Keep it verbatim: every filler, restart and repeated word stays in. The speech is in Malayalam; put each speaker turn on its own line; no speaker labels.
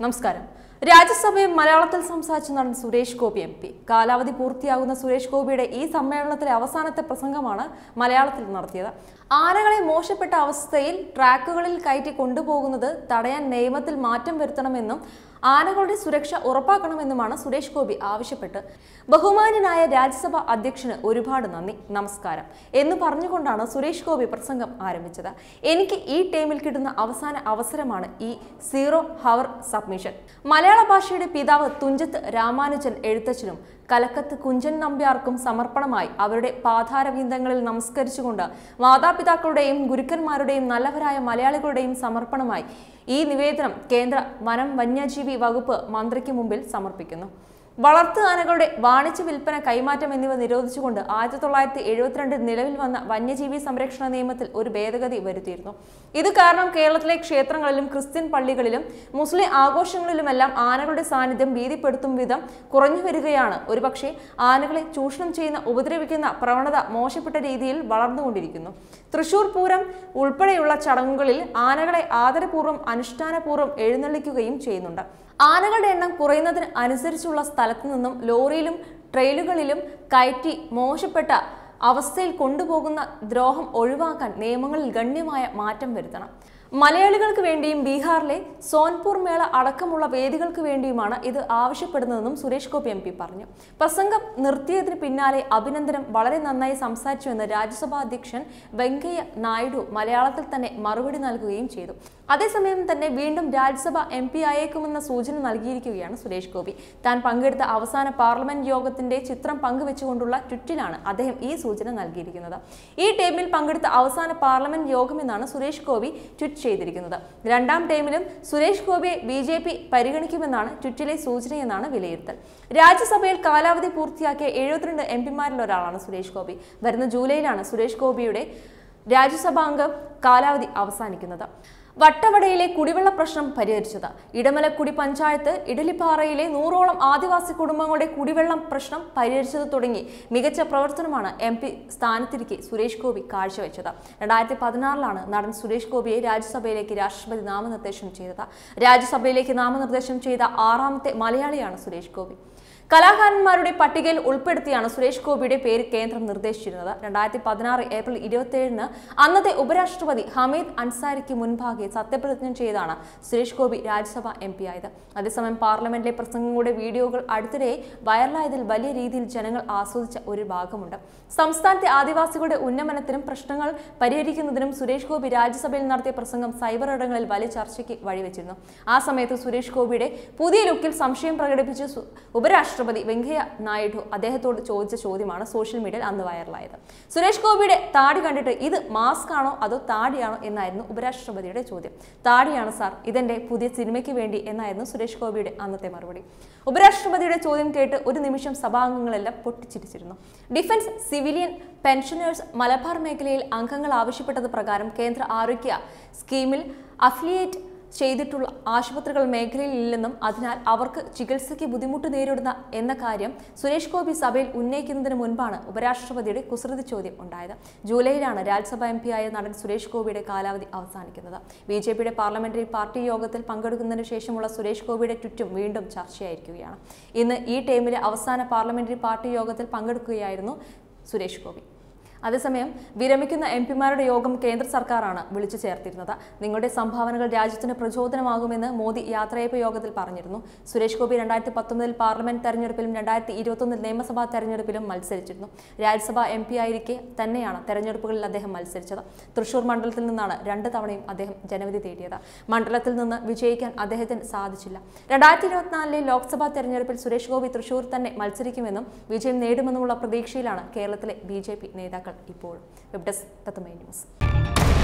നമസ്കാരം. രാജ്യസഭയിൽ മലയാളത്തിൽ സംസാരിച്ച നടൻ സുരേഷ് ഗോപി എം പി. കാലാവധി പൂർത്തിയാകുന്ന സുരേഷ് ഗോപിയുടെ ഈ സമ്മേളനത്തിലെ അവസാനത്തെ പ്രസംഗമാണ് മലയാളത്തിൽ നടത്തിയത്. ആനകളെ മോശപ്പെട്ട അവസ്ഥയിൽ ട്രാക്കുകളിൽ കയറ്റി കൊണ്ടുപോകുന്നത് തടയാൻ നിയമത്തിൽ മാറ്റം വരുത്തണമെന്നും ആനകളുടെ സുരക്ഷ ഉറപ്പാക്കണമെന്നുമാണ് സുരേഷ് ഗോപി ആവശ്യപ്പെട്ട് ബഹുമാന്യനായ രാജ്യസഭ അധ്യക്ഷന് ഒരുപാട് നന്ദി, നമസ്കാരം എന്ന് പറഞ്ഞുകൊണ്ടാണ് സുരേഷ് ഗോപി പ്രസംഗം ആരംഭിച്ചത്. എനിക്ക് ഈ ടൈമിൽ കിട്ടുന്ന അവസാന അവസരമാണ് ഈ സീറോ ഹവർ സബ്മിഷൻ. മലയാള ഭാഷയുടെ പിതാവ് തുഞ്ചത്ത് രാമാനുജൻ എഴുത്തച്ഛനും കലക്കത്ത് കുഞ്ചൻ നമ്പ്യാർക്കും സമർപ്പണമായി അവരുടെ പാതാരവിന്ദങ്ങളിൽ നമസ്കരിച്ചുകൊണ്ട് മാതാപിതാക്കളുടെയും ഗുരുക്കന്മാരുടെയും നല്ലവരായ മലയാളികളുടെയും സമർപ്പണമായി ഈ നിവേദനം കേന്ദ്ര വനം വന്യജീവി വകുപ്പ് മന്ത്രിക്ക് മുമ്പിൽ സമർപ്പിക്കുന്നു. വളർത്തു ആനകളുടെ വാണിജ്യ വിൽപ്പന, കൈമാറ്റം എന്നിവ നിരോധിച്ചുകൊണ്ട് ആയിരത്തി തൊള്ളായിരത്തി എഴുപത്തിരണ്ടിൽ നിലവിൽ വന്ന വന്യജീവി സംരക്ഷണ നിയമത്തിൽ ഒരു ഭേദഗതി വരുത്തിയിരുന്നു. ഇത് കാരണം കേരളത്തിലെ ക്ഷേത്രങ്ങളിലും ക്രിസ്ത്യൻ പള്ളികളിലും മുസ്ലിം ആഘോഷങ്ങളിലുമെല്ലാം ആനകളുടെ സാന്നിധ്യം ഭീതിപ്പെടുത്തും വിധം കുറഞ്ഞു വരികയാണ്. ഒരുപക്ഷെ ആനകളെ ചൂഷണം ചെയ്യുന്ന, ഉപദ്രവിക്കുന്ന പ്രവണത മോശപ്പെട്ട രീതിയിൽ വളർന്നുകൊണ്ടിരിക്കുന്നു. തൃശൂർ പൂരം ഉൾപ്പെടെയുള്ള ചടങ്ങുകളിൽ ആനകളെ ആദരപൂർവ്വം അനുഷ്ഠാനപൂർവ്വം എഴുന്നള്ളിക്കുകയും ചെയ്യുന്നുണ്ട്. ആനകളുടെ എണ്ണം കുറയുന്നതിന് അനുസരിച്ചുള്ള സ്ഥലത്തു നിന്നും ലോറിയിലും ട്രെയിലുകളിലും കയറ്റി മോശപ്പെട്ട അവസ്ഥയിൽ കൊണ്ടുപോകുന്ന ദ്രോഹം ഒഴിവാക്കാൻ നിയമങ്ങളിൽ ഗണ്യമായ മാറ്റം വരുത്തണം. മലയാളികൾക്ക് വേണ്ടിയും ബീഹാറിലെ സോൻപൂർ മേള അടക്കമുള്ള വേദികൾക്ക് വേണ്ടിയുമാണ് ഇത് ആവശ്യപ്പെടുന്നതെന്നും സുരേഷ് ഗോപി എം പി പറഞ്ഞു. പ്രസംഗം നിർത്തിയതിന് പിന്നാലെ അഭിനന്ദനം വളരെ നന്നായി സംസാരിച്ചുവെന്ന് രാജ്യസഭാ അധ്യക്ഷൻ വെങ്കയ്യ നായിഡു മലയാളത്തിൽ തന്നെ മറുപടി നൽകുകയും ചെയ്തു. അതേസമയം തന്നെ വീണ്ടും രാജ്യസഭ എം പി ആയേക്കുമെന്ന സൂചന നൽകിയിരിക്കുകയാണ് സുരേഷ് ഗോപി. താൻ പങ്കെടുത്ത അവസാന പാർലമെന്റ് യോഗത്തിന്റെ ചിത്രം പങ്കുവെച്ചുകൊണ്ടുള്ള ട്വിറ്റിലാണ് അദ്ദേഹം ഈ സൂചന നൽകിയിരിക്കുന്നത്. ഈ ടൈമിൽ പങ്കെടുത്ത അവസാന പാർലമെന്റ് യോഗമെന്നാണ് സുരേഷ് ഗോപി ട്വീറ്റ് ചെയ്തിരിക്കുന്നത്. രണ്ടാം ടൈമിലും സുരേഷ് ഗോപിയെ ബി ജെ പി പരിഗണിക്കുമെന്നാണ് ട്വിറ്റിലെ സൂചനയെന്നാണ് വിലയിരുത്തൽ. രാജ്യസഭയിൽ കാലാവധി പൂർത്തിയാക്കിയ എഴുപത്തിരണ്ട് എം പിമാരിൽ ഒരാളാണ് സുരേഷ് ഗോപി. വരുന്ന ജൂലൈയിലാണ് സുരേഷ് ഗോപിയുടെ രാജ്യസഭാംഗം കാലാവധി അവസാനിക്കുന്നത്. വട്ടവടയിലെ കുടിവെള്ള പ്രശ്നം പരിഹരിച്ചത്. ഇടമലക്കുടി പഞ്ചായത്ത് ഇഡലിപ്പാറയിലെ നൂറോളം ആദിവാസി കുടുംബങ്ങളുടെ കുടിവെള്ളം പ്രശ്നം പരിഹരിച്ചത് തുടങ്ങി മികച്ച പ്രവർത്തനമാണ് എം പി സ്ഥാനത്തിരിക്കെ സുരേഷ് ഗോപി കാഴ്ചവെച്ചത്. രണ്ടായിരത്തി പതിനാറിലാണ് നടൻ സുരേഷ് ഗോപിയെ രാജ്യസഭയിലേക്ക് രാഷ്ട്രപതി നാമനിർദ്ദേശം ചെയ്തത്. രാജ്യസഭയിലേക്ക് നാമനിർദ്ദേശം ചെയ്ത ആറാമത്തെ മലയാളിയാണ് സുരേഷ് ഗോപി. കലാകാരന്മാരുടെ പട്ടികയിൽ ഉൾപ്പെടുത്തിയാണ് സുരേഷ് ഗോപിയുടെ പേര് കേന്ദ്രം നിർദ്ദേശിച്ചിരുന്നത്. രണ്ടായിരത്തി പതിനാറ് ഏപ്രിൽ ഇരുപത്തി ഏഴിന് അന്നത്തെ ഉപരാഷ്ട്രപതി ഹമീദ് അൻസാരിക്ക് മുൻപാകെ സത്യപ്രതിജ്ഞ ചെയ്താണ് സുരേഷ് ഗോപി രാജ്യസഭ എം പി ആയത്. അതേസമയം പാർലമെന്റിലെ പ്രസംഗങ്ങളുടെ വീഡിയോകൾ അടുത്തിടെ വൈറലായതിൽ വലിയ രീതിയിൽ ജനങ്ങൾ ആസ്വദിച്ച ഒരു ഭാഗമുണ്ട്. സംസ്ഥാനത്തെ ആദിവാസികളുടെ ഉന്നമനത്തിനും പ്രശ്നങ്ങൾ പരിഹരിക്കുന്നതിനും സുരേഷ് ഗോപി രാജ്യസഭയിൽ നടത്തിയ പ്രസംഗം സൈബർ ഇടങ്ങളിൽ വലിയ ചർച്ചയ്ക്ക് വഴിവെച്ചിരുന്നു. ആ സമയത്ത് സുരേഷ് ഗോപിയുടെ പുതിയ ലുക്കിൽ സംശയം പ്രകടിപ്പിച്ച് ഉപരാഷ്ട്രപതി വെങ്കയ്യ നായിഡു അദ്ദേഹത്തോട് ചോദിച്ച ചോദ്യമാണ് സോഷ്യൽ മീഡിയയിൽ അന്ന് വൈറലായത്. സുരേഷ് ഗോപിയുടെ താടി കണ്ടിട്ട് ഇത് മാസ്ക് ആണോ അതോ താടിയാണോ എന്നായിരുന്നു ഉപരാഷ്ട്രപതിയുടെ ചോദ്യം. താടിയാണ് സാർ, ഇതെന്റെ പുതിയ സിനിമയ്ക്ക് വേണ്ടി എന്നായിരുന്നു സുരേഷ് ഗോപിയുടെ അന്നത്തെ മറുപടി. ഉപരാഷ്ട്രപതിയുടെ ചോദ്യം കേട്ട് ഒരു നിമിഷം സഭാംഗങ്ങളെല്ലാം പൊട്ടിച്ചിരിച്ചിരുന്നു. ഡിഫൻസ് സിവിലിയൻ പെൻഷനേഴ്സ് മലബാർ മേഖലയിൽ അംഗങ്ങൾ ആവശ്യപ്പെട്ടത് പ്രകാരം കേന്ദ്ര ആരോഗ്യ സ്കീമിൽ അഫിലിയേറ്റ് ചെയ്തിട്ടുള്ള ആശുപത്രികൾ മേഖലയിൽ ഇല്ലെന്നും അതിനാൽ അവർക്ക് ചികിത്സയ്ക്ക് ബുദ്ധിമുട്ട് നേരിടുന്ന എന്ന കാര്യം സുരേഷ് ഗോപി സഭയിൽ ഉന്നയിക്കുന്നതിന് മുൻപാണ് ഉപരാഷ്ട്രപതിയുടെ കുസൃതി ചോദ്യം ഉണ്ടായത്. ജൂലൈയിലാണ് രാജ്യസഭ എം പി ആയ നടൻ സുരേഷ് ഗോപിയുടെ കാലാവധി അവസാനിക്കുന്നത്. ബി ജെ പിയുടെ പാർലമെന്ററി പാർട്ടി യോഗത്തിൽ പങ്കെടുക്കുന്നതിന് ശേഷമുള്ള സുരേഷ് ഗോപിയുടെ ട്വിറ്റും വീണ്ടും ചർച്ചയായിരിക്കുകയാണ്. ഇന്ന് ഈ ടൈമിലെ അവസാന പാർലമെന്ററി പാർട്ടി യോഗത്തിൽ പങ്കെടുക്കുകയായിരുന്നു സുരേഷ് ഗോപി. അതേസമയം വിരമിക്കുന്ന എം പിമാരുടെ യോഗം കേന്ദ്ര സർക്കാരാണ് വിളിച്ചു ചേർത്തിരുന്നത്. നിങ്ങളുടെ സംഭാവനകൾ രാജ്യത്തിന് പ്രചോദനമാകുമെന്ന് മോദി യാത്രയയപ്പ് യോഗത്തിൽ പറഞ്ഞിരുന്നു. സുരേഷ് ഗോപി രണ്ടായിരത്തി പത്തൊമ്പതിൽ പാർലമെന്റ് തെരഞ്ഞെടുപ്പിലും രണ്ടായിരത്തി ഇരുപത്തൊന്നിൽ നിയമസഭാ തെരഞ്ഞെടുപ്പിലും മത്സരിച്ചിരുന്നു. രാജ്യസഭാ എം പി ആയിരിക്കെ തന്നെയാണ് തെരഞ്ഞെടുപ്പുകളിൽ അദ്ദേഹം മത്സരിച്ചത്. തൃശൂർ മണ്ഡലത്തിൽ നിന്നാണ് രണ്ട് തവണയും അദ്ദേഹം ജനവിധി തേടിയത്. മണ്ഡലത്തിൽ നിന്ന് വിജയിക്കാൻ അദ്ദേഹത്തിന് സാധിച്ചില്ല. രണ്ടായിരത്തി ഇരുപത്തിനാലിലെ ലോക്സഭാ തെരഞ്ഞെടുപ്പിൽ സുരേഷ് ഗോപി തൃശൂർ തന്നെ മത്സരിക്കുമെന്നും വിജയം നേടുമെന്നുമുള്ള പ്രതീക്ഷയിലാണ് കേരളത്തിലെ ബി ജെ പി നേതാക്കൾ ഇപ്പോൾ. Web desk Tatwamayi news.